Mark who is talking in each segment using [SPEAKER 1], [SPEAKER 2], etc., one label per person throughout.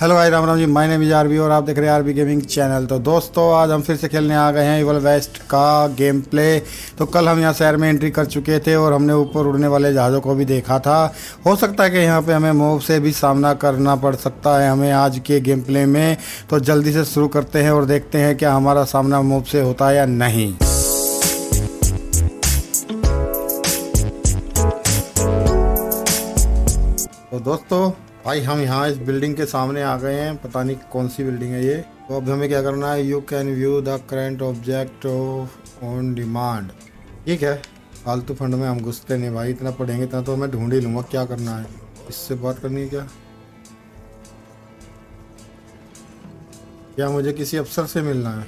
[SPEAKER 1] Hello भाई, Ram Ram ji. My name is RB और आप देख रहे हैं आरबी गेमिंग चैनल। तो दोस्तों, आज हम फिर से खेलने आ गए हैं इवल वेस्ट का गेम प्ले। तो कल हम यहाँ शहर में एंट्री कर चुके थे और हमने ऊपर उड़ने वाले जहाज़ों को भी देखा था। हो सकता है कि यहाँ पे हमें मॉब से भी सामना करना पड़ सकता है हमें आज के गेम प्ले में। तो जल्दी से शुरू करते हैं और देखते हैं क्या हमारा सामना मॉब से होता है या नहीं। तो दोस्तों भाई, हम यहाँ इस बिल्डिंग के सामने आ गए हैं। पता नहीं कौन सी बिल्डिंग है ये। तो अब हमें क्या करना है, you can view the current object on demand. ठीक है, फालतू फंड में हम घुसते नहीं भाई। इतना पढ़ेंगे इतना तो मैं ढूंढ ही लूँगा क्या करना है। इससे बात करनी है क्या मुझे किसी अफसर से मिलना है?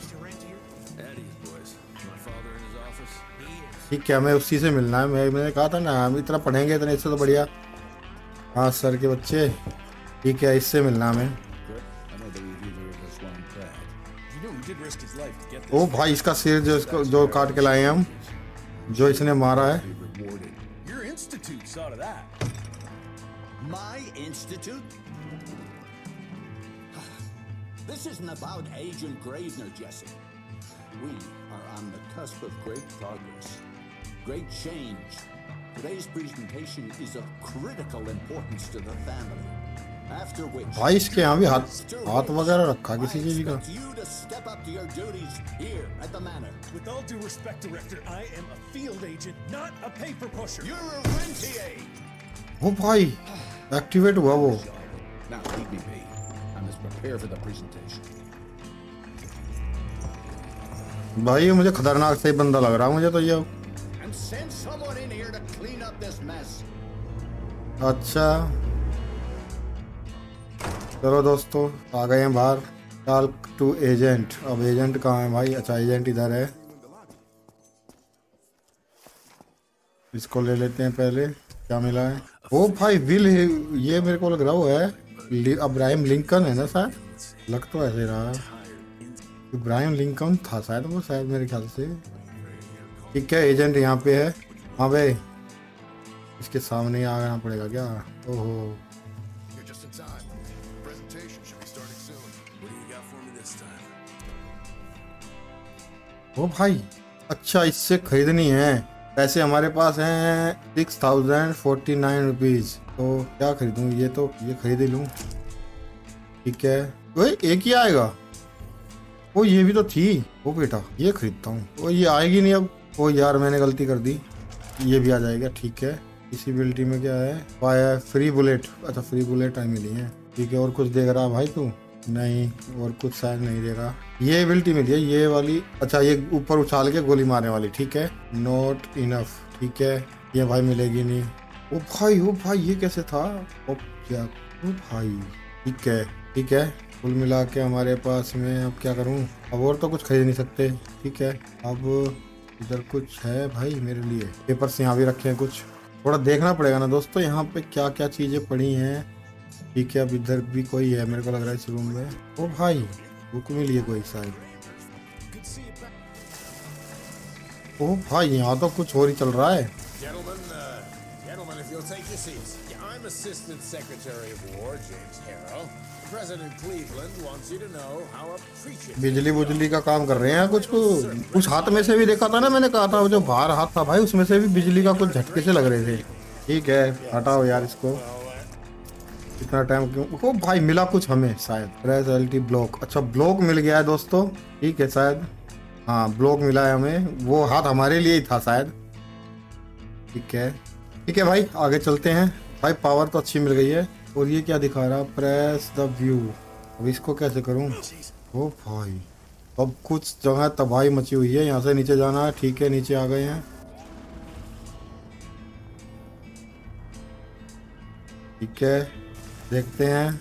[SPEAKER 1] ठीक है, हमें उसी से मिलना है। मैंने कहा था ना, हम इतना पढ़ेंगे इतना, इससे तो बढ़िया। हाँ सर के बच्चे, ठीक है, इससे मिलना हमें। ओ भाई, इसका सिर जो काट के लाए हैं हम, जो इसने मारा है।
[SPEAKER 2] This isn't about Agent Gravener, Jesse. We are on the cusp of great progress, great change. Today's presentation is of critical importance to the family. After which,
[SPEAKER 1] भाई इसके यहाँ भी हाथ वगैरह रखा किसी चीज का।
[SPEAKER 2] you to step up to your duties here at the manor.
[SPEAKER 3] With all due respect, Director, I am a field agent, not a paper pusher.
[SPEAKER 2] You're a rentier.
[SPEAKER 1] वो भाई एक्टिवेट हुआ वो।
[SPEAKER 2] Now leave me be. I must prepare for the presentation.
[SPEAKER 1] भाई ये मुझे खतरनाक सही बंदा लग रहा है मुझे तो ये।
[SPEAKER 2] And send someone in here to clean up this mess.
[SPEAKER 1] अच्छा चलो दोस्तों, आ गए हैं बाहर। Talk to agent. अब एजेंट कहाँ है भाई? अच्छा, एजेंट इधर है। इसको ले लेते हैं पहले। क्या मिला है? ओ भाई विल, ये मेरे को लग रहा वो है अब्राहम लिंकन है ना शायद। लग तो ऐसे रहा है इब्राहिम लिंकन था शायद वो, शायद मेरे ख्याल से। ठीक है, एजेंट यहाँ पे है। हाँ भाई, इसके सामने ही आना पड़ेगा क्या? ओहो, ओ भाई अच्छा, इससे खरीदनी है। पैसे हमारे पास हैं 6049 रुपीज़। तो क्या खरीदूँ? ये तो ये खरीद ही लूँ। ठीक है, वही एक ही आएगा। ओ ये भी तो थी। ओ बेटा, ये खरीदता हूँ। ओ ये आएगी नहीं अब। ओ यार, मैंने गलती कर दी। ये भी आ जाएगा। ठीक है, इसी बिल्टी में क्या है? पाया फ्री बुलेट। अच्छा, फ्री बुलेट आई मिली है। ठीक है, और कुछ देख रहा भाई तू? नहीं, और कुछ शायद नहीं दे रहा। ये एबिलिटी मिली है ये वाली। अच्छा, ये ऊपर उछाल के गोली मारने वाली। ठीक है, नॉट इनफ। ठीक है, ये भाई मिलेगी नहीं। ओ भाई ये कैसे था? ओ क्या, ओ भाई। ठीक है ठीक है, कुल मिला के हमारे पास में अब क्या करूं? अब और तो कुछ खरीद नहीं सकते। ठीक है, अब इधर कुछ है भाई मेरे लिए। पेपर्स यहाँ भी रखे हैं कुछ। थोड़ा देखना पड़ेगा ना दोस्तों, यहाँ पे क्या क्या चीज़ें पड़ी हैं। ठीक है, अब इधर भी कोई है मेरे को लग रहा है इस रूम में। ओ भाई, बुक मिली है कोई शायद। ओ भाई, यहाँ तो कुछ और ही चल रहा है।
[SPEAKER 4] Gentlemen, if you'll take your seats. I'm Assistant Secretary of War, James Harrow. President Cleveland wants you to know how appreciative.
[SPEAKER 1] बिजली का काम कर रहे हैं कुछ हाथ में से भी देखा था ना, मैंने कहा था वो जो बाहर हाथ था भाई, उसमें से भी बिजली का कुछ झटके से लग रहे थे। ठीक है, हटाओ यार इसको। इतना टाइम क्यों? ओ भाई, मिला कुछ हमें शायद। Press LT block. अच्छा, ब्लॉक मिल गया है दोस्तों। ठीक है, शायद हाँ ब्लॉक मिला है हमें। वो हाथ हमारे लिए ही था शायद। ठीक है भाई, आगे चलते हैं। भाई पावर तो अच्छी मिल गई है। और ये क्या दिखा रहा? Press the view. अब इसको कैसे करूं? ओ भाई, अब कुछ जगह तबाही मची हुई है। यहाँ से नीचे जाना है। ठीक है, नीचे आ गए हैं। ठीक है, देखते हैं।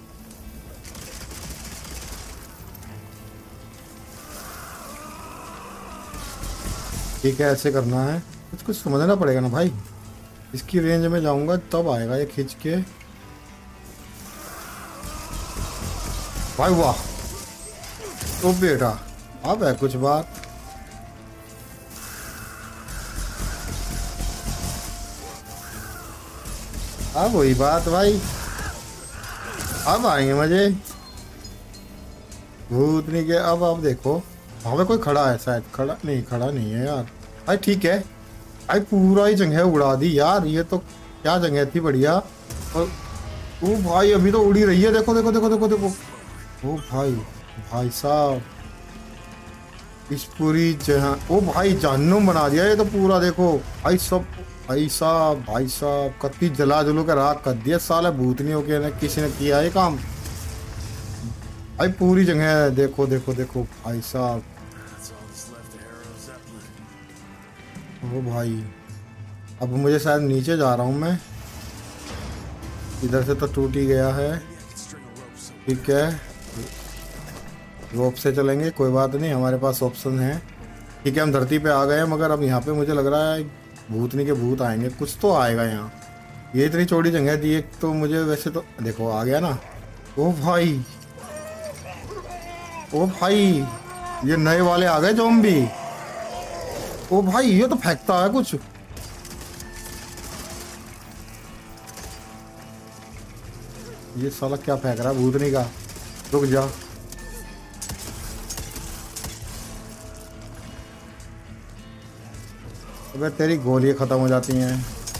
[SPEAKER 1] ठीक है, ऐसे करना है। कुछ समझना पड़ेगा ना भाई। इसकी रेंज में जाऊंगा तब आएगा ये खींच के। भाई वाह, तो बेटा अब है कुछ बात। अब वही बात भाई। अब आएंगे मजे। भूतनी के अब देखो वहाँ पे कोई खड़ा है शायद, खड़ा नहीं है यार। भाई ठीक है भाई, पूरा ही जगह उड़ा दी यार, ये तो क्या जगह थी बढ़िया। और ओ भाई अभी तो उड़ी रही है, देखो देखो देखो देखो देखो। ओ भाई साहब इस पूरी जगह, ओ भाई जहन्नुम बना दिया ये तो पूरा। देखो भाई साहब कत्ती जला जुलू के राख कर दिया साला भूतनियों के ने, किसी ने किया है काम। भाई पूरी जगह देखो देखो देखो भाई साहब। ओ भाई अब मुझे शायद नीचे जा रहा हूँ मैं, इधर से तो टूट ही गया है। ठीक है रोप से चलेंगे, कोई बात नहीं, हमारे पास ऑप्शन है। ठीक है हम धरती पे आ गए हैं, मगर अब यहाँ पे मुझे लग रहा है भूतनी के भूत आएंगे, कुछ तो आएगा यहाँ। ये इतनी चौड़ी जगह थी एक तो, मुझे वैसे तो देखो आ गया ना। ओ भाई ये नए वाले आ गए ज़ॉम्बी। ओ भाई ये तो फेंकता है कुछ। ये साला क्या फेंक रहा है भूतनी का, रुक जा। अबे तेरी गोलियां खत्म हो जाती हैं।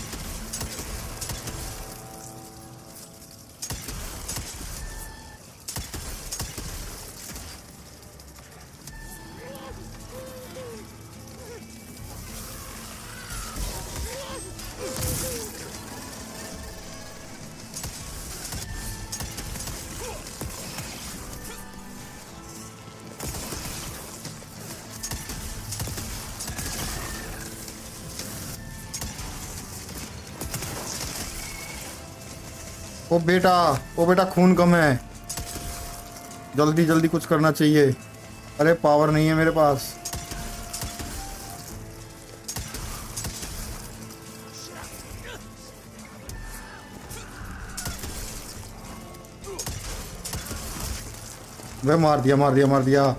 [SPEAKER 1] ओ बेटा खून कम है, जल्दी जल्दी कुछ करना चाहिए। अरे पावर नहीं है मेरे पास। वे मार दिया।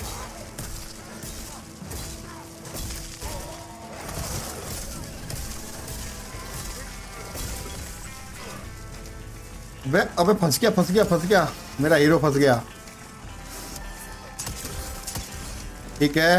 [SPEAKER 1] वे अबे फंस गया मेरा हीरो फंस गया। ठीक है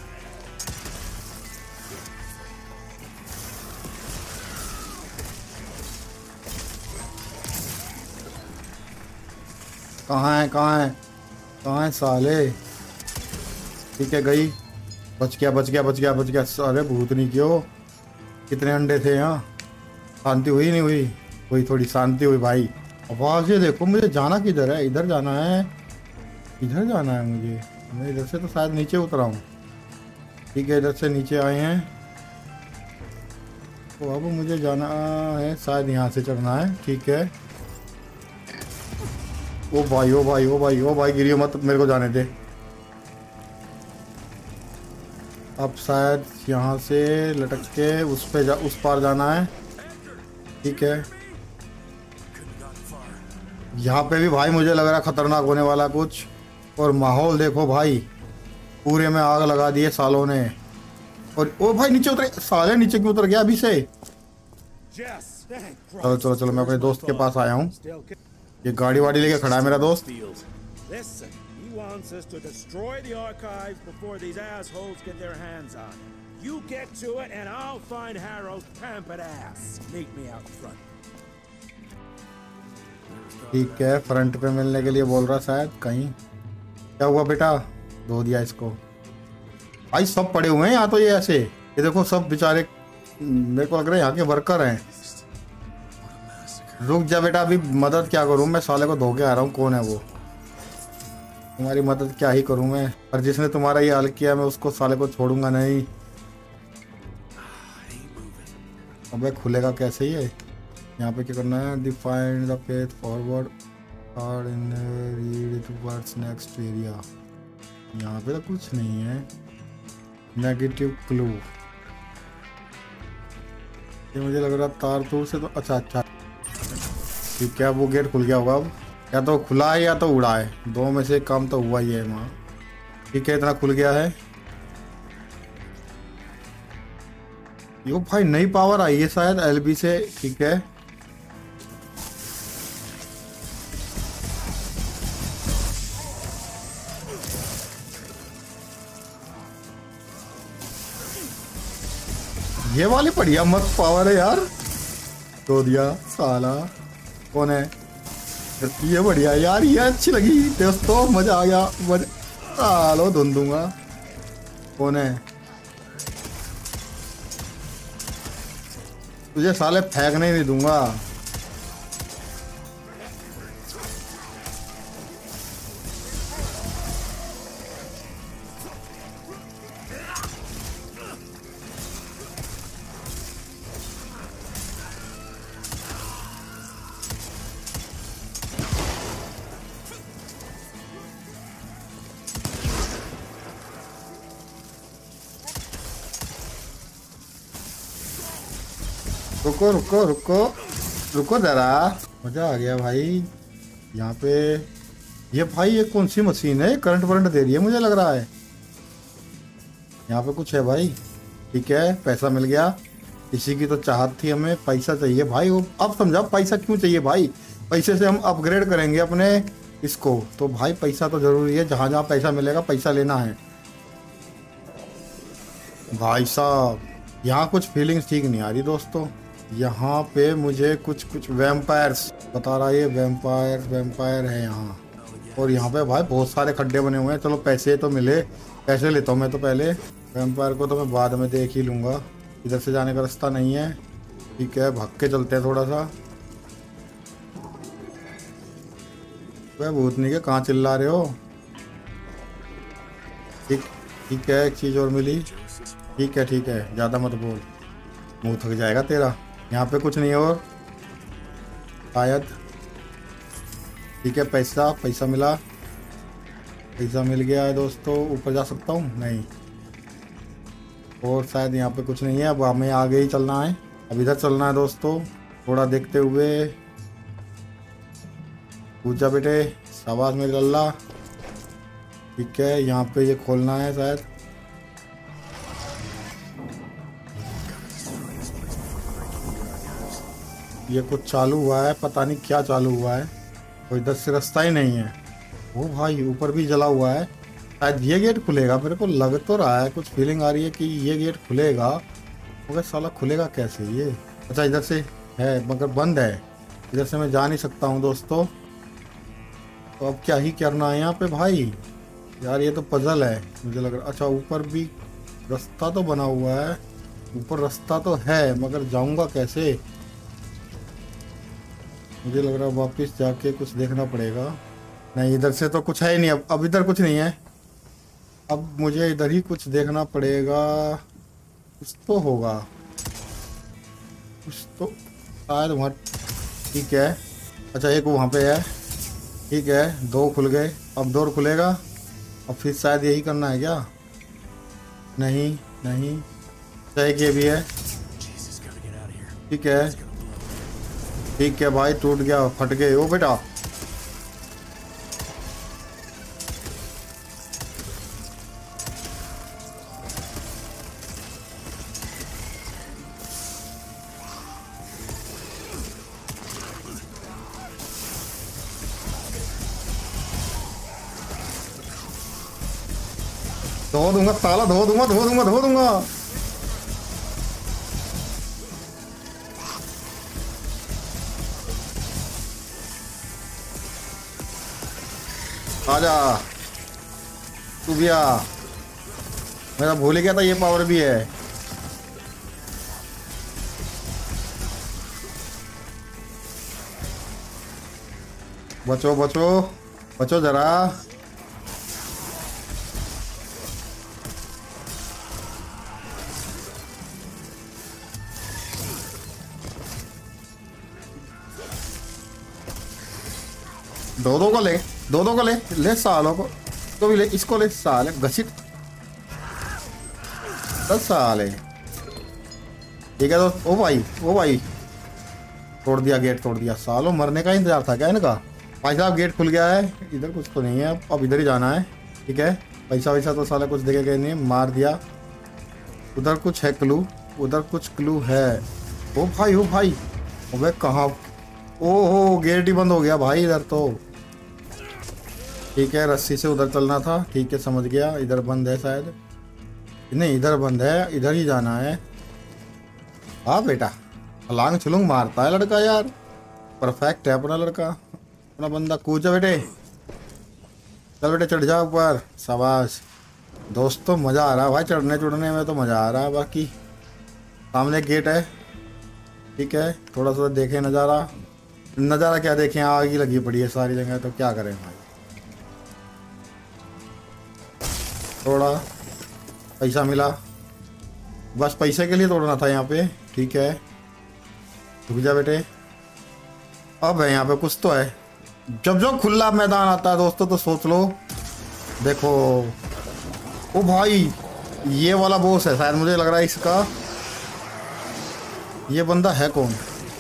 [SPEAKER 1] कहाँ है साले। ठीक है गई, बच गया। अरे भूतनी क्यों, कितने अंडे थे यहाँ। शांति हुई नहीं हुई थोड़ी शांति हुई भाई। आवाज़ें देखो, मुझे जाना किधर है, इधर जाना है मुझे। मैं इधर से तो शायद नीचे उतरा हूँ। ठीक है इधर से नीचे आए हैं, तो अब मुझे जाना है शायद यहाँ से चढ़ना है। ठीक है ओ भाई गिरियो मत, मेरे को जाने दे। अब शायद यहाँ से लटक के उस पार जाना है। ठीक है यहाँ पे भी भाई मुझे लग रहा है खतरनाक होने वाला कुछ। और माहौल देखो भाई, पूरे में आग लगा दी है सालों ने। और ओ भाई नीचे उतरे साले, नीचे क्यों उतर गया अभी से। चलो मैं अपने दोस्त के पास आया हूँ। ये गाड़ी वाड़ी लेके खड़ा है मेरा दोस्त। ठीक है फ्रंट पे मिलने के लिए बोल रहा शायद कहीं। क्या हुआ बेटा, धो दिया इसको। भाई सब पड़े हुए हैं यहाँ तो, ये ऐसे ये देखो सब बेचारे, मेरे को लग रहा है यहाँ के वर्कर हैं। रुक जा बेटा, अभी मदद क्या करूँ मैं, साले को धो के आ रहा हूँ। कौन है वो, तुम्हारी मदद क्या ही करूँ मैं। और जिसने तुम्हारा ये हाल किया मैं उसको साले को छोड़ूंगा नहीं। अबे खुलेगा कैसे ये, यहाँ पे क्या करना है, डिफाइन द पेथ फॉरवर्ड और in read towards next area. यहाँ पे तो कुछ नहीं है। नेगेटिव क्लू, ये मुझे लग रहा तार तूर से तो अच्छा ठीक है। वो गेट खुल गया होगा अब, या तो खुला है या तो उड़ा है, दो में से काम तो हुआ ही है वहाँ। ठीक है इतना खुल गया है। यो भाई नई पावर आई है शायद एलबी से। ठीक है ये वाली बढ़िया मस्त पावर है यार। तो दिया साला। कौन है? ये बढ़िया यार, ये अच्छी लगी दोस्तों, मजा आ गया। मजा सालो धुन दूंगा। कौन है? तुझे साले फेंकने नहीं दूंगा। रुको रुको रुको रुको जरा, मजा आ गया भाई। यहाँ पे ये भाई ये कौन सी मशीन है? करंट वरंट दे रही है मुझे लग रहा है। यहाँ पे कुछ है भाई। ठीक है, पैसा मिल गया। इसी की तो चाहत थी, हमें पैसा चाहिए भाई। वो अब समझा पैसा क्यों चाहिए भाई। पैसे से हम अपग्रेड करेंगे अपने इसको, तो भाई पैसा तो जरूरी है। जहाँ जहाँ पैसा मिलेगा पैसा लेना है भाई साहब। यहाँ कुछ फीलिंग्स ठीक नहीं आ रही दोस्तों। यहाँ पे मुझे कुछ वैम्पायर्स बता रहा है। ये वैम्पायर है यहाँ। और यहाँ पे भाई बहुत सारे खड्डे बने हुए हैं। चलो पैसे तो मिले, पैसे लेता हूँ मैं तो पहले। वैम्पायर को तो मैं बाद में देख ही लूँगा। इधर से जाने का रास्ता नहीं है। ठीक है, भाग के चलते हैं थोड़ा सा। वह भूतनी के कहाँ चिल्ला रहे हो? ठीक है, एक चीज़ और मिली। ठीक है ज़्यादा मत बोल, मुँह थक जाएगा तेरा। यहाँ पे कुछ नहीं और शायद। ठीक है, पैसा मिला। पैसा मिल गया है दोस्तों। ऊपर जा सकता हूँ? नहीं। और शायद यहाँ पे कुछ नहीं है। अब हमें आगे ही चलना है। अब इधर चलना है दोस्तों, थोड़ा देखते हुए। पूजा बेटे, शाबाश मेरे अल्लाह। ठीक है, यहाँ पे ये खोलना है शायद। ये कुछ चालू हुआ है, पता नहीं क्या चालू हुआ है। तो इधर से रास्ता ही नहीं है। वो भाई ऊपर भी जला हुआ है। शायद ये गेट खुलेगा, मेरे को लग तो रहा है, कुछ फीलिंग आ रही है कि ये गेट खुलेगा। मगर साला खुलेगा कैसे ये? अच्छा, इधर से है मगर बंद है। इधर से मैं जा नहीं सकता हूँ दोस्तों। तो अब क्या ही करना है यहाँ पे भाई? यार ये तो पजल है मुझे लग रहा। अच्छा, ऊपर भी रास्ता तो बना हुआ है। ऊपर रास्ता तो है मगर जाऊँगा कैसे? मुझे लग रहा है वापस जाके कुछ देखना पड़ेगा। नहीं, इधर से तो कुछ है ही नहीं। अब इधर कुछ नहीं है। अब मुझे इधर ही कुछ देखना पड़ेगा। कुछ तो होगा, कुछ तो शायद वहाँ। ठीक है, अच्छा एक वहाँ पे है। ठीक है, 2 खुल गए। अब 2 खुलेगा। अब फिर शायद यही करना है क्या? नहीं। एक ये भी है। ठीक है भाई, टूट गया, फट गए। ओ बेटा, धो दूंगा साला, धो दूंगा। आजा तू भी आ। मेरा भूल गया था ये पावर भी है। बचो जरा। दो को ले सालों को तो भी ले। इसको ले साले घसीट साले। ठीक है दोस्त। ओ भाई तोड़ दिया, गेट तोड़ दिया। सालों मरने का इंतजार था क्या इनका? भाई साहब गेट खुल गया है। इधर कुछ तो नहीं है, अब इधर ही जाना है। ठीक है, पैसा वैसा तो साला कुछ देखे गए नहीं, मार दिया। उधर कुछ है क्लू, उधर कुछ क्लू है। ओ भाई अबे कहाँ? ओहो, गेट ही बंद हो गया भाई इधर तो। ठीक है, रस्सी से उधर चलना था। ठीक है, समझ गया। इधर बंद है शायद। नहीं, इधर बंद है, इधर ही जाना है। हाँ बेटा, छलांग छुलूंग मारता है लड़का यार, परफेक्ट है अपना लड़का, अपना बंदा। कूद जा बेटे, चल बेटे चढ़ जा ऊपर, शाबाश। दोस्तों मज़ा आ रहा है भाई, चढ़ने चढ़ने में तो मज़ा आ रहा है। बाकी सामने गेट है, ठीक है, थोड़ा सा देखें नज़ारा। नज़ारा क्या देखें, आग ही लगी पड़ी है सारी जगह, तो क्या करें भाई। थोड़ा पैसा मिला, बस पैसे के लिए तोड़ना था यहाँ पे, ठीक है। रुक जा बेटे, अब है यहाँ पे कुछ तो है। जब जो खुला मैदान आता है दोस्तों तो सोच लो। देखो ओ भाई, ये वाला बॉस है शायद, मुझे लग रहा है इसका। ये बंदा है कौन?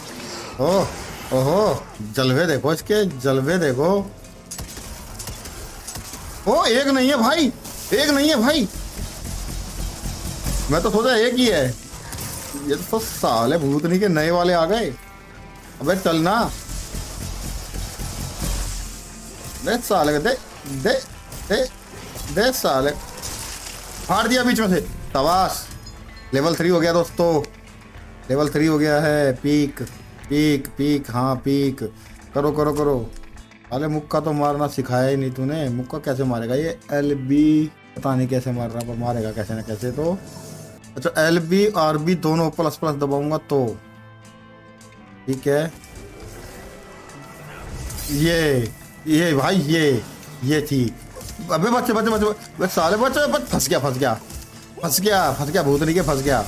[SPEAKER 1] ओहो, जलवे देखो इसके, जलवे देखो। ओ एक नहीं है भाई, एक नहीं है भाई, मैं तो सोचा एक ही है। ये तो साले भूतनी के नए वाले आ गए। अबे चलना, दे साले, दे दे दे दे साले, फाड़ दिया बीच में से, शाबाश। लेवल 3 हो गया दोस्तों, लेवल 3 हो गया है। पीक पीक पीक, हाँ पीक, करो करो करो। अरे मुक्का तो मारना सिखाया ही नहीं तूने, मुक्का कैसे मारेगा ये? LB पता नहीं कैसे मार रहा, पर मारेगा कैसे ना कैसे तो। अच्छा LB RB दोनों प्लस प्लस दबाऊंगा तो ठीक है। ये भाई ये थी। अबे बच्चे बच्चे बच्चे बच्चे साले बच्चे, फंस गया फंस गया फंस गया फंस गया, भूतनी के फंस गया।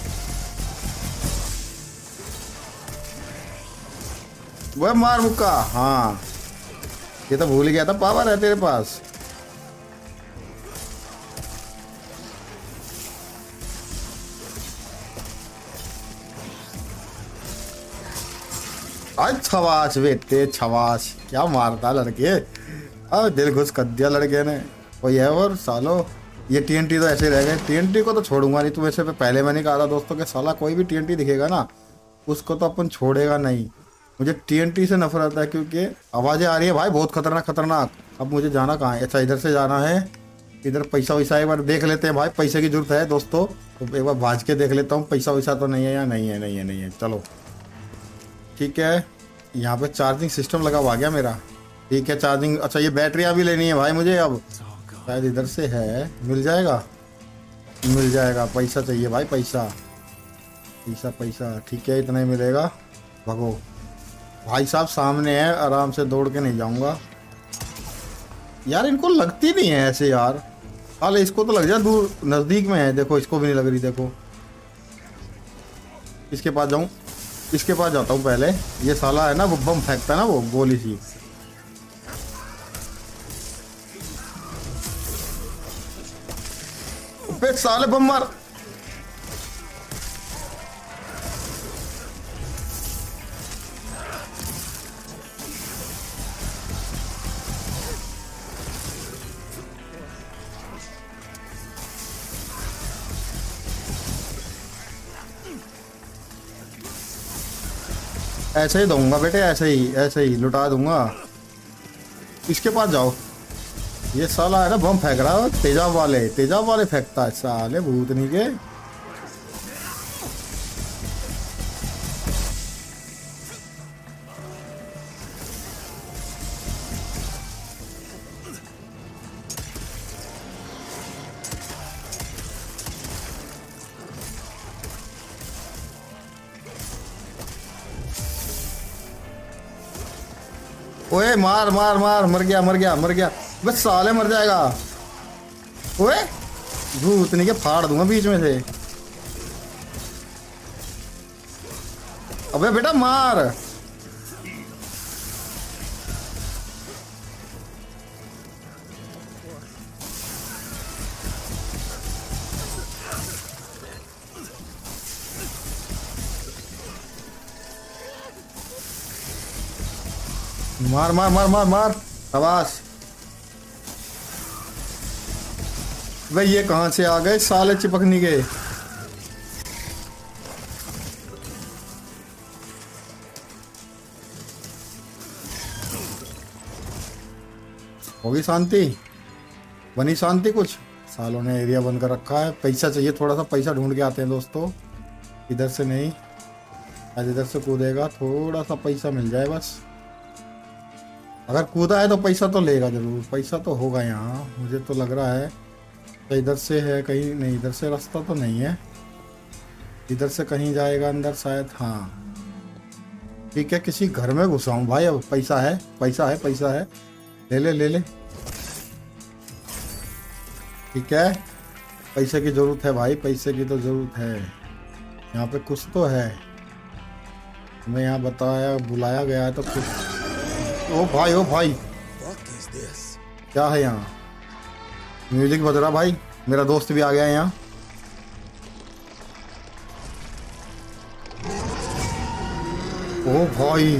[SPEAKER 1] वह मार मुक्का, हाँ ये तो भूल गया था, पावर है तेरे पास। आज छवाश बेटे छवाश, क्या मारता लड़के। अब दिल घुस कर दिया लड़के ने। और ये और सालो ये TNT तो ऐसे रह गए। TNT को तो छोड़ूंगा नहीं, तुम्हें से पहले मैंने कहा था दोस्तों कि साला कोई भी TNT दिखेगा ना उसको तो अपन छोड़ेगा नहीं। मुझे TNT से नफरत है क्योंकि आवाज़ें आ रही है भाई बहुत खतरनाक खतरनाक। अब मुझे जाना कहाँ है? अच्छा इधर से जाना है, इधर पैसा वैसा एक बार देख लेते हैं भाई, पैसे की जरूरत है दोस्तों, तो एक बार भाज के देख लेता हूँ पैसा वैसा तो नहीं है या नहीं है। नहीं है नहीं है, चलो ठीक है। यहाँ पे चार्जिंग सिस्टम लगा हुआ गया मेरा, ठीक है चार्जिंग। अच्छा ये बैटरियाँ भी लेनी है भाई मुझे, अब शायद इधर से है, मिल जाएगा मिल जाएगा। पैसा चाहिए भाई, पैसा पैसा पैसा, ठीक है इतना ही मिलेगा। भगो भाई साहब, सामने है, आराम से दौड़ के नहीं जाऊंगा यार। इनको लगती नहीं है ऐसे यार, हाल इसको तो लग जाए दूर, नज़दीक में है। देखो इसको भी नहीं लग रही, देखो इसके पास जाऊं, इसके पास जाता हूँ पहले। ये साला है ना वो बम फेंकता है ना, वो गोली सी। साले बम मार, ऐसे ही दूंगा बेटे, ऐसे ही लुटा दूंगा। इसके पास जाओ, ये साला है ना बम फेंक रहा है, तेजाब वाले फेंकता है साले भूतनी के। ओए मार मार मार, मर गया बस साले मर जाएगा। ओए भूतनी के फाड़ दूंगा बीच में से। अबे बेटा मार, मार मार मार मार मार, शाबाश। भाई ये कहां से आ गए साले चिपकनी के। होगी शांति, बनी शांति कुछ। सालों ने एरिया बंद कर रखा है। पैसा चाहिए, थोड़ा सा पैसा ढूंढ के आते हैं दोस्तों, इधर से नहीं आज इधर से कूदेगा, थोड़ा सा पैसा मिल जाए बस। अगर कूदा है तो पैसा तो लेगा जरूर, पैसा तो होगा यहाँ मुझे तो लग रहा है। तो इधर से है कहीं, नहीं इधर से रास्ता तो नहीं है, इधर से कहीं जाएगा अंदर शायद। हाँ ठीक है, किसी घर में घुसा हूँ भाई। अब पैसा है, पैसा है, पैसा है, ले ले ले ले। ठीक है, पैसे की ज़रूरत है भाई, पैसे की तो ज़रूरत है। यहाँ पे कुछ तो है, हमें यहाँ बताया बुलाया गया है तो कुछ। ओ भाई, ओ भाई, क्या है यहाँ? म्यूजिक बज रहा भाई, मेरा दोस्त भी आ गया है यहाँ। ओ भाई,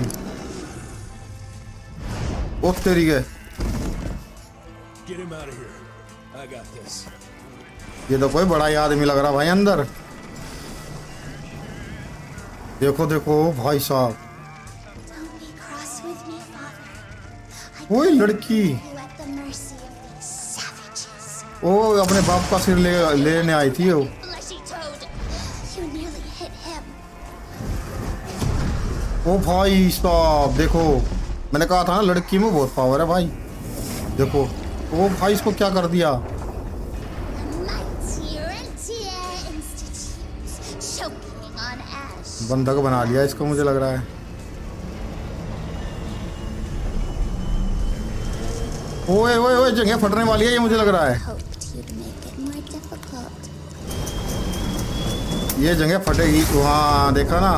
[SPEAKER 1] ओ तेरी के,
[SPEAKER 3] Get him out of here. I got this.
[SPEAKER 1] ये तो कोई बड़ा ही आदमी लग रहा भाई अंदर। देखो देखो भाई साहब,
[SPEAKER 5] Don't be cross with me, Father.
[SPEAKER 1] ओए लड़की,
[SPEAKER 5] You at the mercy of these savages.
[SPEAKER 1] ओ अपने बाप का सिर लेने आई थी वो।
[SPEAKER 5] Fleshy toad. You nearly hit him.
[SPEAKER 1] ओ भाई साहब देखो, मैंने कहा था ना लड़की में बहुत पावर है भाई। देखो ओ भाई, इसको क्या कर दिया?
[SPEAKER 5] Mighty Rentier Institute. Choking on ash.
[SPEAKER 1] बंधक बना लिया इसको, मुझे लग रहा है। ओए ओए ओए, जगह फटने वाली है ये, मुझे लग रहा है।
[SPEAKER 5] Hoped you'd make it more difficult.
[SPEAKER 1] ये जगह फटेगी। हाँ देखा ना,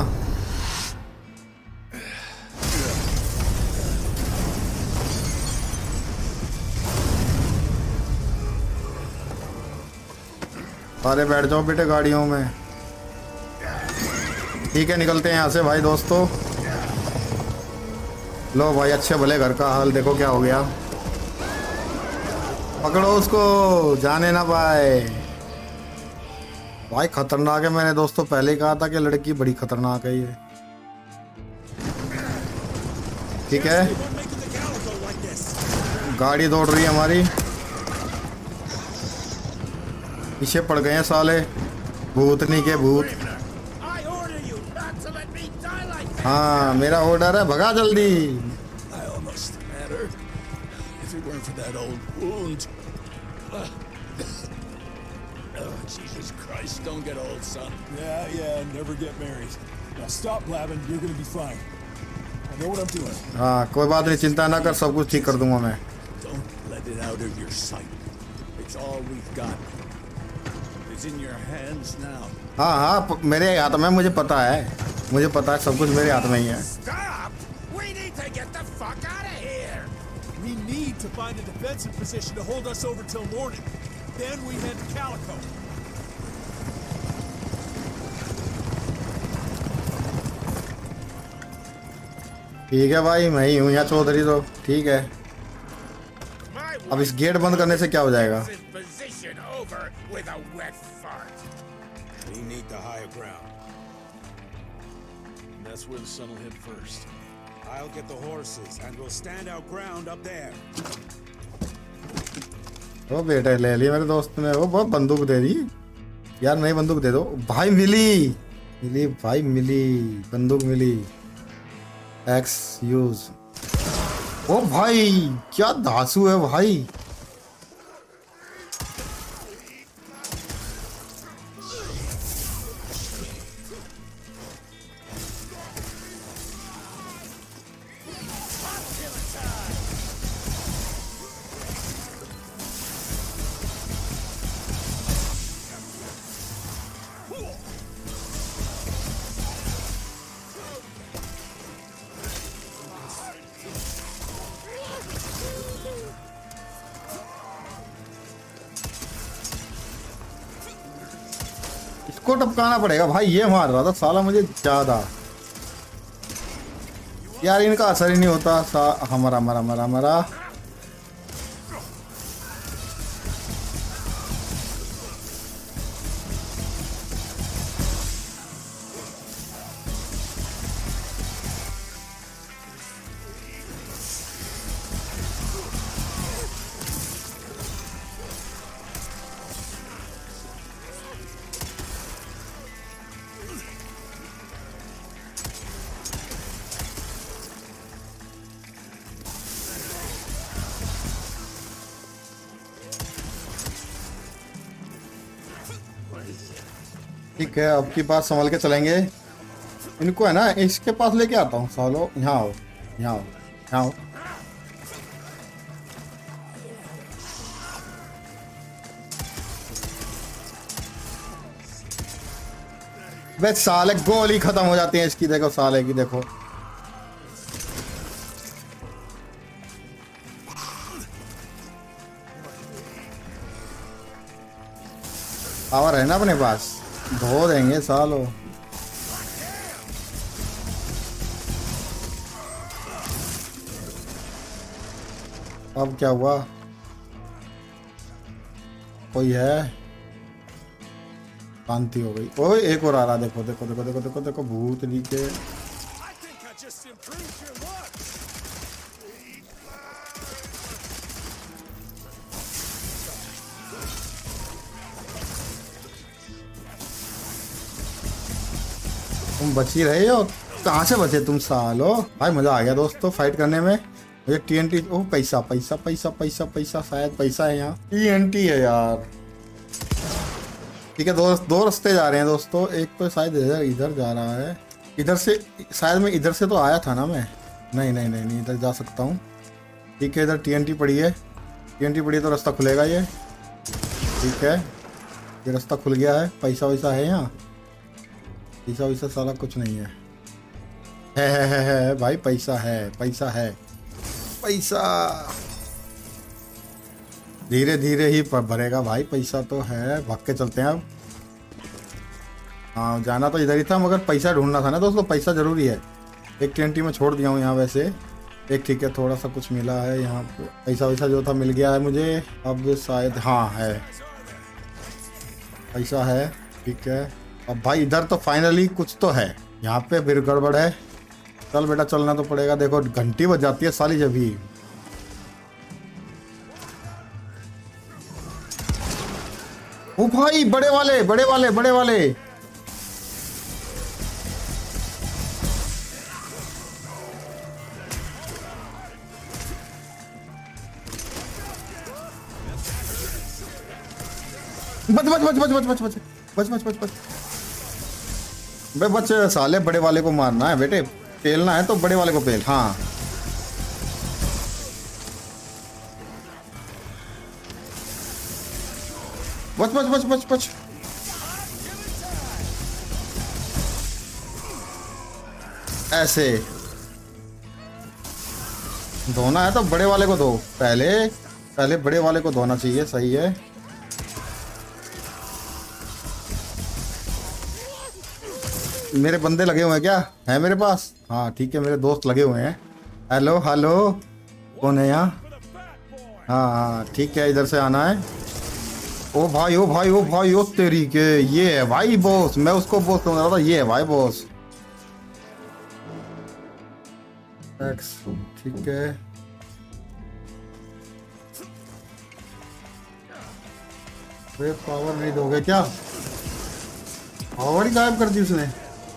[SPEAKER 1] अरे बैठ जाओ बेटे गाड़ियों में। ठीक है, निकलते हैं यहाँ से भाई दोस्तों। लो भाई, अच्छे भले घर का हाल देखो क्या हो गया। पकड़ो उसको, जाने ना पाए। भाई खतरनाक है, मैंने दोस्तों पहले ही कहा था कि लड़की बड़ी खतरनाक है ये। ठीक है, गाड़ी दौड़ रही है हमारी, पीछे पड़ गए हैं साले भूतनी के भूत।
[SPEAKER 4] I order you not to let me die like that.
[SPEAKER 1] हाँ मेरा ऑर्डर है, भगा जल्दी।
[SPEAKER 3] I almost had her. If it weren't for that old wound.
[SPEAKER 4] Oh, Jesus Christ, don't get old, son.
[SPEAKER 3] Yeah, never get married. Now stop blabbing, you're gonna be fine. I know what I'm doing.
[SPEAKER 1] हाँ कोई बात नहीं, चिंता ना कर, सब कुछ ठीक कर दूंगा मैं।
[SPEAKER 4] Don't let it out of your sight. It's all we've got. It's in your hands now.
[SPEAKER 1] हाँ हाँ मेरे हाथ में, मुझे पता है, मुझे पता है, सब कुछ मेरे हाथ में ही है।
[SPEAKER 4] Stop! We need to get the fuck out of here!
[SPEAKER 3] We need to find a defensive position to hold us over till morning. Then we head to Calico.
[SPEAKER 1] ठीक है भाई, मैं ही हूँ यहाँ चौधरी तो। ठीक है,
[SPEAKER 4] My
[SPEAKER 1] अब इस गेट बंद करने से क्या हो जाएगा?
[SPEAKER 4] his position over with a wet fart.
[SPEAKER 3] We need the higher ground. And that's where the sun will hit first.
[SPEAKER 6] I'll get the horses and we'll stand our ground up there.
[SPEAKER 1] वो बेटे ले ली मेरे दोस्त ने, वो बहुत बंदूक दे दी यार। नई बंदूक दे दो भाई। मिली मिली भाई, मिली बंदूक मिली। X use. ओ भाई क्या धांसू है भाई। इसको टपकाना पड़ेगा भाई, ये मार रहा था साला मुझे ज्यादा। यार इनका असर ही नहीं होता। हमारा मरा मरा मरा। ठीक है, अब की बात संभल के चलेंगे। इनको है ना इसके पास लेके आता हूँ सालो। यहाँ आओ, यहाँ आओ, यहाँ आओ। वे साले गोली खत्म हो जाती है इसकी, देखो साले की, देखो। पावर है ना अपने पास, धो देंगे सालो। अब क्या हुआ? कोई है? शांति हो गई। ओए एक और आ रहा, देखो देखो देखो देखो देखो देखो, भूतनी के। तुम बची रहे हो? कहाँ से बचे तुम सालो? भाई मजा आ गया दोस्तों फाइट करने में। मुझे TNT, ओह पैसा पैसा पैसा पैसा पैसा, शायद पैसा है यहाँ। TNT है यार। ठीक है, दो रास्ते जा रहे हैं दोस्तों। एक तो शायद इधर जा रहा है, इधर से शायद। मैं इधर से तो आया था ना मैं। नहीं नहीं नहीं नहीं, इधर जा सकता हूँ। ठीक है, इधर TNT पड़ी है, TNT पड़ी है तो रास्ता खुलेगा ये। ठीक है, ये रास्ता खुल गया है। पैसा वैसा है यहाँ? पैसा वैसा साला कुछ नहीं है। है भाई, पैसा है, पैसा है, पैसा धीरे धीरे ही भरेगा भाई। पैसा तो है, भाग के चलते हैं अब। हाँ, जाना तो इधर ही था मगर पैसा ढूंढना था ना दोस्तों। पैसा जरूरी है। एक TNT में छोड़ दिया हूँ यहाँ वैसे एक। ठीक है, थोड़ा सा कुछ मिला है यहाँ पे। पैसा वैसा जो था मिल गया है मुझे। अब शायद हाँ है, पैसा है। ठीक है, अब भाई इधर तो फाइनली कुछ तो है। यहाँ पे फिर गड़बड़ है। चल बेटा, चलना तो पड़ेगा। देखो घंटी बज जाती है साली जब भी। ओ भाई, बड़े वाले बड़े वाले बड़े वाले। बच बच बच बच बच बच बच बच बच बच बच बे बच साले। बड़े वाले को मारना है बेटे, पेलना है तो बड़े वाले को पेल। हाँ, बच बच बच बच बच। ऐसे धोना है तो बड़े वाले को धो। पहले बड़े वाले को धोना चाहिए। सही है। मेरे बंदे लगे हुए हैं क्या? है मेरे पास? हाँ ठीक है, मेरे दोस्त लगे हुए हैं। हेलो हेलो, कौन है यहाँ? हाँ हाँ ठीक है, इधर से आना है। ओ भाई ओ भाई ओ भाई ओ तेरी के, ये है भाई बॉस। मैं उसको बॉस समझ रहा था, ये है भाई बॉस। ठीक है, वे पावर नहीं दोगे क्या? पावर ही गायब कर दी उसने।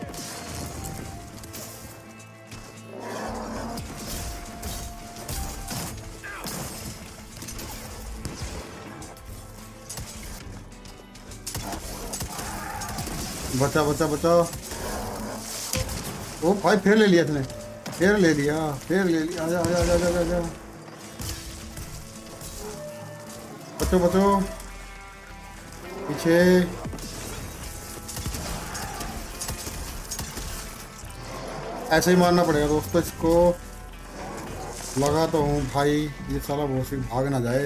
[SPEAKER 1] बचा बचा बचाओ। ओ भाई फिर ले लिया इसने, फिर ले लिया। आजा आजा आजा आजा आजा। बचो बचो, पीछे। ऐसे ही मारना पड़ेगा दोस्तों इसको। लगा तो हूँ भाई, ये साला बहुत भाग ना जाए।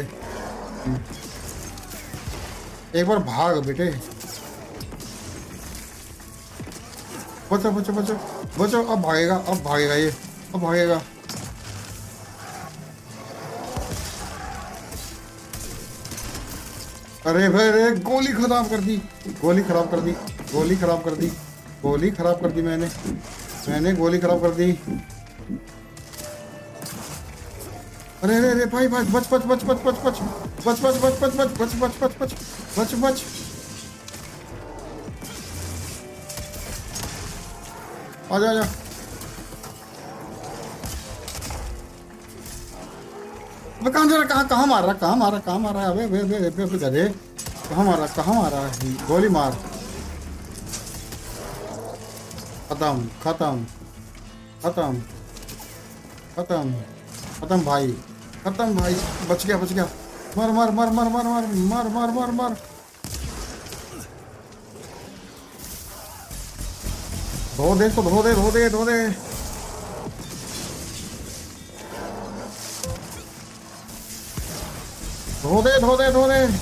[SPEAKER 1] एक बार भाग बेटे। बचो बचो बचो बचो। अब भागेगा, अब भागेगा ये, अब भागेगा। अरे भाई रे, गोली खराब कर दी, गोली खराब कर दी, गोली खराब कर दी, गोली खराब कर दी। मैंने गोली खराब कर दी। अरे अरे अरे भाई भाई, बच बच बच बच बच बच बच बच बच बच बच बच बच बच बच बच बच। आजा आजा। कहाँ जा रहा? कहाँ मार रहा? कहाँ मार रहा है? अबे अबे अबे अबे गधे, कहाँ मार रहा है? गोली मार। खत्म खत्म खत्म खत्म खत्म भाई, खत्म भाई। बच गया बच गया। मार मार मार मार मार मार मार मार मार मार। धो दे इसको, धो दे धो दे धो दे। धो दे धो दे धो दे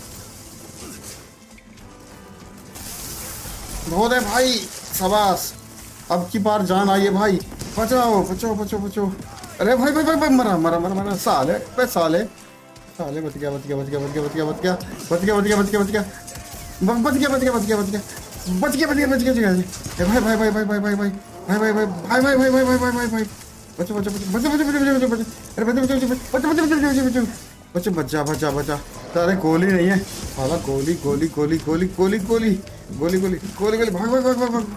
[SPEAKER 1] धो दे भाई, शाबाश। अब की बार जान आई है भाई। बचाओ बचाओ बचाओ बचाओ। अरे भाई भाई भाई भाई, मरा मरा मरा मरा। साले पे साले साले। बच गया बच गया बच गया बच गया बच गया बच गया बच गया बच गया बच गया बच गया बच गया बच गया बच गया बच गया बच गया बच गया बच गया बच गया। भाई भाई भाई भाई भाई भाई भाई भाई भाई भाई भाई भाई भाई भाई भाई भाई भाई। बचो बचो बचो बचो बचो बचो बचो बचो। अरे बचो बचो बचो बचो बचो बचो बचो बचो बच्चा बच्चा बच्चा। अरे गोली नहीं है साला। गोली गोली गोली गोली गोली गोली गोली गोली गोली गोली। भाग भाग भाग भाग भाग।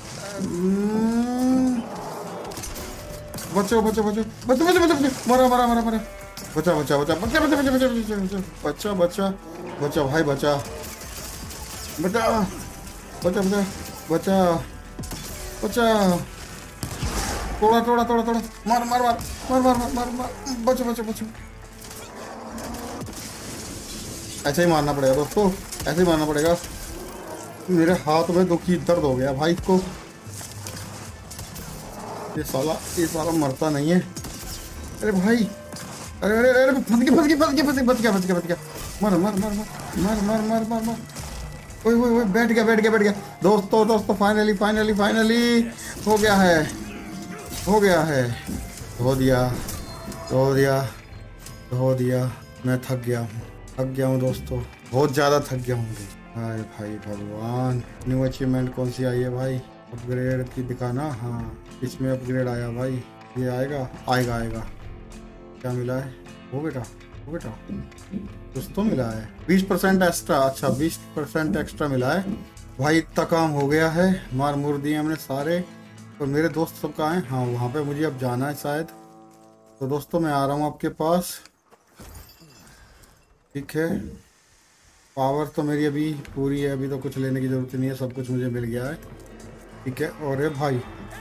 [SPEAKER 1] बचो बचो बचो बचो बचो बचो बचो। मरा मरा मरा मरा। बचा बचा बचा बचा बचा बचा बचा बचा बचा बचा बचा भाई बचा बचा बचा बचा बचा बचा। थोड़ा थोड़ा थोड़ा थोड़ा। मार मार मार मार मार मार मार मार। बचो बचो बचो। ऐसे ही मारना पड़ेगा दोस्तों, ऐसे ही मारना पड़ेगा। मेरे हाथ में दुखी दर्द हो गया भाई को। ये साला मरता नहीं है। अरे भाई, अरे अरे अरे फंस गया फंस गया फंस गया फंस गया बच गया बच गया बच गया। मर मर मर मर मर मर मर मर। ओए ओए ओए, बैठ गया बैठ गया बैठ गया। दोस्तों दोस्तों फाइनली फाइनली फाइनली हो गया है, हो गया है। धो दिया धो दिया धो दिया। मैं थक गया हूँ दोस्तों, बहुत ज़्यादा थक गया हूँ। हाय भाई भगवान। न्यू अचीवमेंट कौन सी आई है भाई? अपग्रेड की दिखाना। हाँ, इसमें अपग्रेड आया भाई। ये आएगा आएगा आएगा। क्या मिला है? वो बेटा कुछ तो मिला है। 20% एक्स्ट्रा। अच्छा 20% एक्स्ट्रा मिला है भाई। इतना काम हो गया है। मार मुर दिए हमने सारे। और मेरे दोस्त सब कहाँ हैं? हाँ, वहाँ पे मुझे अब जाना है शायद। तो दोस्तों मैं आ रहा हूँ आपके पास, ठीक है। पावर तो मेरी अभी पूरी है, अभी तो कुछ लेने की ज़रूरत नहीं है, सब कुछ मुझे मिल गया है, ठीक है। और भाई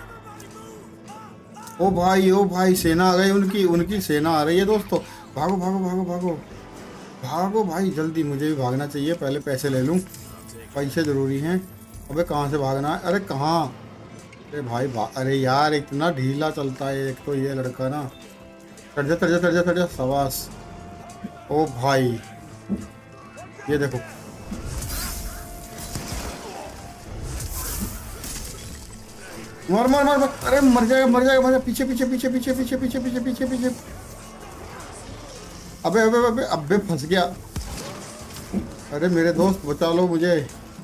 [SPEAKER 1] ओ भाई सेना आ गई, उनकी सेना आ रही है दोस्तों। भागो भागो भागो भागो भागो भाई, जल्दी मुझे भी भागना चाहिए। पहले पैसे ले लूँ, पैसे ज़रूरी हैं। अबे कहाँ से भागना है? अरे कहाँ? अरे भाई अरे यार इतना ढीला चलता है एक तो ये लड़का ना। चढ़ जा चढ़ जा चढ़ जा चढ़ जा। शाबाश। ओ भाई ये देखो, मार मार मार मार। अरे मर जाएगा मर जाएगा मर जाएगा। पीछे पीछे पीछे पीछे पीछे पीछे पीछे पीछे पीछे। अबे अबे अबे अबे फंस गया। अरे मेरे दोस्त बचा लो मुझे।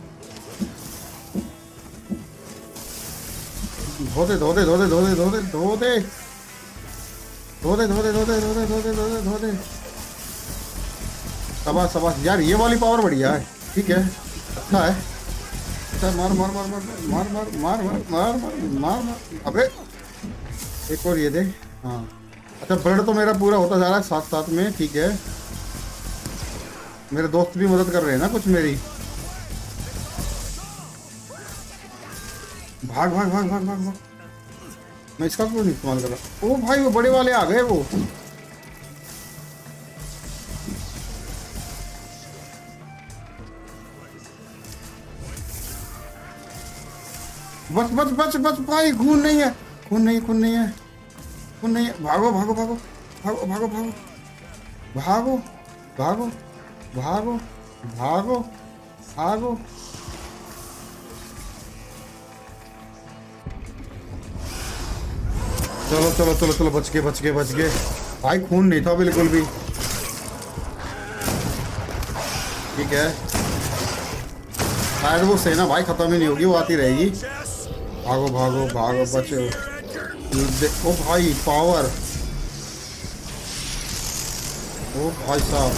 [SPEAKER 1] धोते धोते धोते धोते धोते धोते धोते धोते धोते धोते धोते धोते धोते। शाबाश शाबाश यार, ये वाली पावर बढ़िया है, ठीक है, अच्छा है। अच्छा मार मार मार मार मार मार मार मार मार मार मार। अबे एक और ये दे। हाँ अच्छा, ब्लड तो मेरा पूरा होता जा रहा है साथ साथ में, ठीक है। मेरे दोस्त भी मदद कर रहे हैं ना कुछ मेरी। भाग भाग भाग भाग भाग भाग। मैं इसका क्यों नहीं इस्तेमाल कर रहा? ओ भाई वो बड़े वाले आ गए वो। बच बच बच बच भाई, खून नहीं है खून नहीं खून नहीं है खून नहीं है। भागो भागो भागो भागो भागो भागो भागो भागो भागो भागो। चलो चलो चलो चलो, बच गए बच गए बच गए भाई। खून नहीं था बिल्कुल भी, ठीक है। शायद वो सेना भाई खत्म ही नहीं होगी, वो आती रहेगी। भागो भागो भागो बचो। ओ भाई पावर, ओ भाई साहब।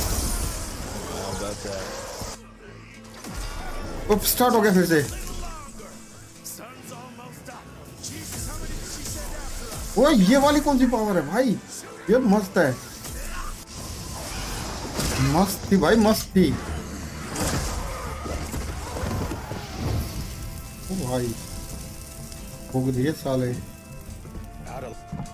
[SPEAKER 1] अब स्टार्ट हो गया फिर से। ओ ये वाली कौन सी पावर है भाई? ये मस्त है, मस्त थी भाई, मस्त थी। ओ भाई फूक दिए साले।
[SPEAKER 6] Out of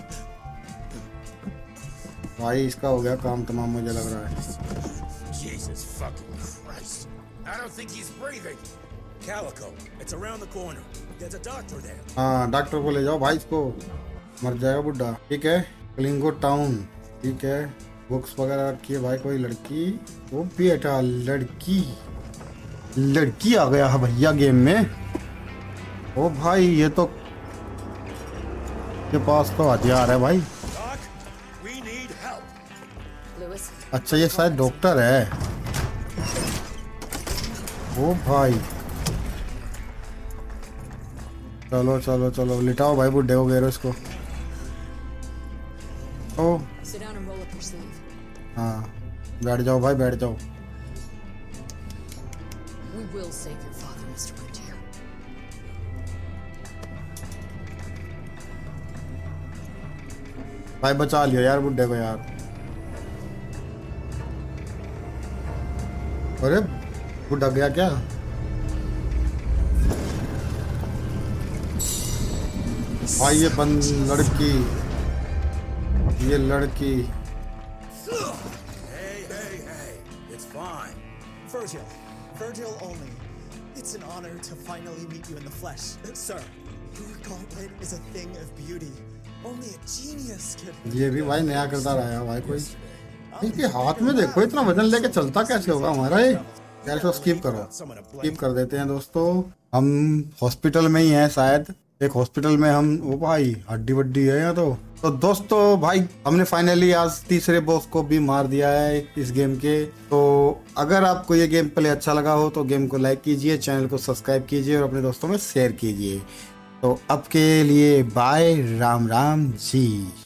[SPEAKER 1] भाई इसका हो गया काम तमाम, मुझे लग रहा है।
[SPEAKER 4] Jesus fucking Christ. I don't think he's breathing.
[SPEAKER 6] Calico. It's around the corner. There's a doctor there.
[SPEAKER 1] हाँ डॉक्टर को ले जाओ भाई, इसको मर जाएगा बुड्ढा। ठीक है, क्लिंगो टाउन। ठीक है, बुक्स वगैरह रखी है भाई। कोई लड़की, वो बेटा लड़की आ गया है भैया गेम में। ओ भाई ये तो के पास तो हथियार है भाई।
[SPEAKER 6] Doc, we need help.
[SPEAKER 5] Lewis,
[SPEAKER 1] अच्छा ये शायद डॉक्टर है। ओ भाई चलो चलो चलो, लिटाओ भाई बुड्ढे को, घेरो इसको। ओ
[SPEAKER 5] sit down and roll up your sleeve.
[SPEAKER 1] हाँ बैठ जाओ भाई, बैठ जाओ।
[SPEAKER 5] We will save your father, Mr. Frontier.
[SPEAKER 1] भाई बचा लियो यार बुड्ढे को यार। अरे बुड्ढा गया क्या? भाई ये बंद लड़की, ये लड़की।
[SPEAKER 6] Hey. It's fine.
[SPEAKER 3] Virgil only. It's an honor to finally meet you in the flesh. Sir, your gauntlet is a thing of beauty. Only a genius could...
[SPEAKER 1] ये भी भाई नया किरदार आया भाई कोई। इनके हाथ में देखो, इतना वजन लेके चलता कैसे होगा हमारा ये। यार इसको स्किप करो, स्किप कर देते हैं दोस्तों। हम हॉस्पिटल में ही हैं शायद, एक हॉस्पिटल में हम। वो भाई हड्डी वड्डी है यहाँ तो दोस्तों भाई हमने फाइनली आज तीसरे बॉस को भी मार दिया है इस गेम के। तो अगर आपको ये गेम प्ले अच्छा लगा हो तो गेम को लाइक कीजिए, चैनल को सब्सक्राइब कीजिए और अपने दोस्तों में शेयर कीजिए। तो अब के लिए बाय, राम राम जी।